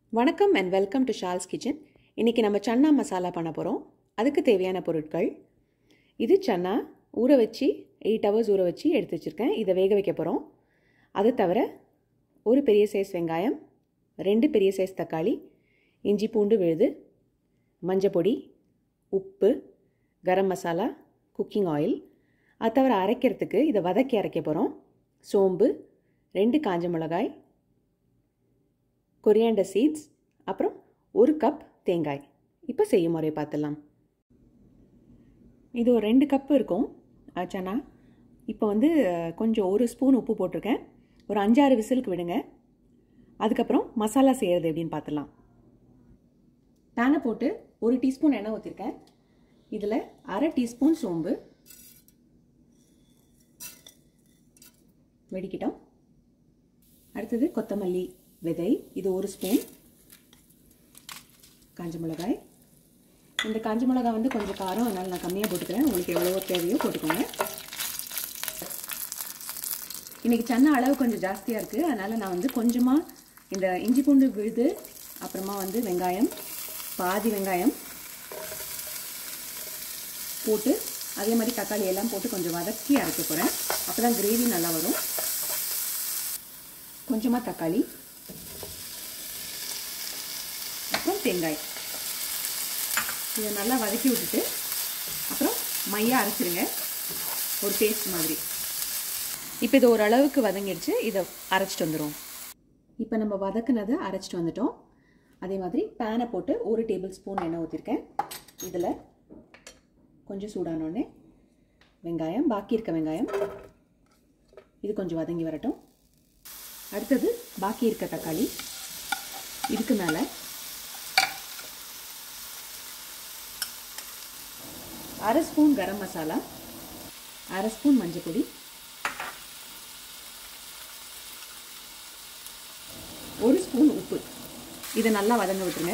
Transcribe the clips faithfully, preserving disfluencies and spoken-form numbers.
வணக்கம் and welcome to Shal's Kitchen. இன்னைக்கு நம்ம சன்னா மசாலா பண்ண போகிறோம். அதுக்கு தேவையான பொருட்கள் இது சன்னா ஊற வச்சு எயிட் ஹவர்ஸ் ஊற வச்சு எடுத்து வச்சுருக்கேன். இதை வேக வைக்க போகிறோம். அது தவிர ஒரு பெரிய சைஸ் வெங்காயம், ரெண்டு பெரிய சைஸ் தக்காளி, இஞ்சி பூண்டு விழுது, மஞ்சள் பொடி, உப்பு, கரம் மசாலா, குக்கிங் ஆயில். அது தவிர அரைக்கிறதுக்கு இதை வதக்கி அரைக்க போகிறோம். சோம்பு, ரெண்டு காஞ்ச மிளகாய், கொரியாண்டர் சீட்ஸ், அப்புறம் ஒரு கப் தேங்காய். இப்போ செய்யும் முறை பார்த்துடலாம். இது ஒரு ரெண்டு கப்பு இருக்கும் சன்னா. இப்போ வந்து கொஞ்சம் ஒரு ஸ்பூன் உப்பு போட்டிருக்கேன். ஒரு அஞ்சாறு விசிலுக்கு விடுங்க. அதுக்கப்புறம் மசாலா செய்கிறது எப்படின்னு பார்த்துடலாம். பேனை போட்டு ஒரு டீஸ்பூன் எண்ணெய் ஊற்றிருக்கேன். இதில் அரை டீஸ்பூன் சோம்பு வெடிக்கிட்டோம். அடுத்தது கொத்தமல்லி விதை, இது ஒரு ஸ்பூன். காஞ்ச மிளகாய், இந்த காஞ்ச மிளகாய் வந்து கொஞ்சம் காரம், அதனால் நான் கம்மியாக போட்டுக்கிறேன். உங்களுக்கு எவ்வளவோ தேவையோ போட்டுக்கோங்க. இன்றைக்கி சன்னா அளவு கொஞ்சம் ஜாஸ்தியாக இருக்குது, அதனால் நான் வந்து கொஞ்சமாக இந்த இஞ்சி பூண்டு விழுது, அப்புறமா வந்து வெங்காயம், பாதி வெங்காயம் போட்டு அதே மாதிரி தக்காளி எல்லாம் போட்டு கொஞ்சம் வதக்கி அரைக்க போகிறேன். அப்போ தான் கிரேவி நல்லா வரும். கொஞ்சமாக தக்காளி, அப்புறம் தேங்காய், இதை நல்லா வதக்கி விட்டுட்டு அப்புறம் மையாக அரைச்சிருங்க, ஒரு பேஸ்ட் மாதிரி. இப்போ இது ஓரளவுக்கு வதங்கிடுச்சு. இதை அரைச்சிட்டு வந்துடும். இப்போ நம்ம வதக்குனதை அரைச்சிட்டு வந்துட்டோம். அதே மாதிரி பேனை போட்டு ஒரு டேபிள் ஸ்பூன் எண்ணெய் ஊற்றிருக்கேன். இதில் கொஞ்சம் சூடானோடனே வெங்காயம், பாக்கி இருக்க வெங்காயம் இது கொஞ்சம் வதங்கி வரட்டும். அடுத்தது பாக்கி இருக்க தக்காளி, இதுக்கு மேலே அரை ஸ்பூன் கரம் மசாலா, அரை ஸ்பூன் மஞ்சள் பொடி, ஒரு ஸ்பூன் உப்பு. இதை நல்லா வதங்க விட்டுருங்க.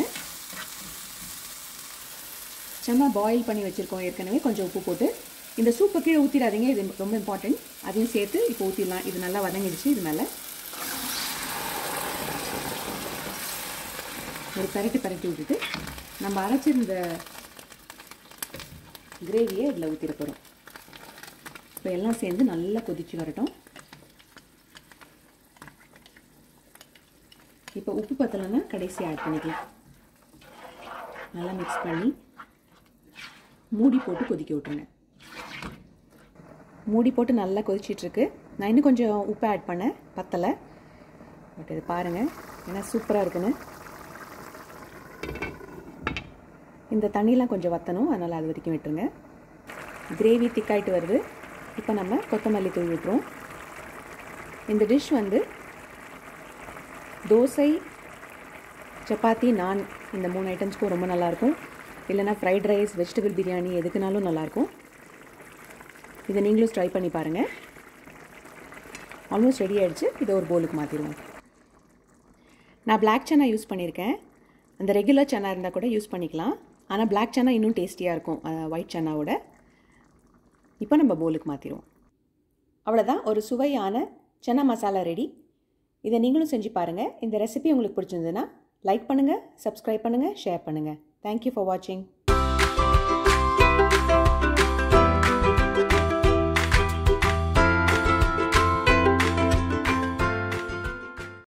சன்னா பாயில் பண்ணி வச்சுருக்கோம் ஏற்கனவே. கொஞ்சம் உப்பு போட்டு இந்த சூப்பை கீழே ஊற்றிடாதீங்க, இது ரொம்ப இம்பார்ட்டன்ட். அதையும் சேர்த்து இப்போ ஊற்றிடலாம். இது நல்லா வதங்கிடுச்சு. இது மேலே ஒரு பரட்டி பரட்டி விட்டுட்டு நம்ம அரைச்சிருந்த கிரேவியை இதில் ஊற்றிட போகிறோம். இப்போ எல்லாம் சேர்ந்து நல்லா கொதிச்சு வரட்டும். இப்போ உப்பு பத்தலைன்னா கடைசி ஆட் பண்ணிக்கலாம். நல்லா மிக்ஸ் பண்ணி மூடி போட்டு கொதிக்க விட்டுருங்க. மூடி போட்டு நல்லா கொதிச்சிட்ருக்கு. நான் இன்னும் கொஞ்சம் உப்பு ஆட் பண்ணேன், பத்தலை. பட் இது பாருங்கள் ஏன்னா சூப்பராக இருக்குன்னு. இந்த தண்ணியெலாம் கொஞ்சம் வற்றணும், அதனால் அது வரைக்கும் விட்டுருங்க. கிரேவி திக்காயிட்டு வருது. இப்போ நம்ம கொத்தமல்லி தூவி விட்டுருவோம். இந்த டிஷ் வந்து தோசை, சப்பாத்தி, நான் இந்த மூணு ஐட்டம்ஸ்க்கும் ரொம்ப நல்லாயிருக்கும். இல்லைனா ஃப்ரைட் ரைஸ், வெஜிடபிள் பிரியாணி எதுக்குனாலும் நல்லாயிருக்கும். இதை நீங்களும் ட்ரை பண்ணி பாருங்கள். ஆல்மோஸ்ட் ரெடி ஆகிடுச்சு. இதை ஒரு பவுலுக்கு மாற்றிடுவோம். நான் பிளாக் சன்னா யூஸ் பண்ணியிருக்கேன். அந்த ரெகுலர் சன்னா இருந்தால் கூட யூஸ் பண்ணிக்கலாம். ஆனால் பிளாக் சன்னா இன்னும் டேஸ்டியாக இருக்கும் ஒயிட் சன்னாவோட. இப்போ நம்ம பவுலுக்கு மாற்றிடுவோம். அவ்வளோதான், ஒரு சுவையான சன்னா மசாலா ரெடி. இதை நீங்களும் செஞ்சு பாருங்கள். இந்த ரெசிபி உங்களுக்கு பிடிச்சிருந்ததுன்னா லைக் பண்ணுங்கள், சப்ஸ்கிரைப் பண்ணுங்கள், ஷேர் பண்ணுங்கள். தேங்க்யூ ஃபார் வாட்சிங்.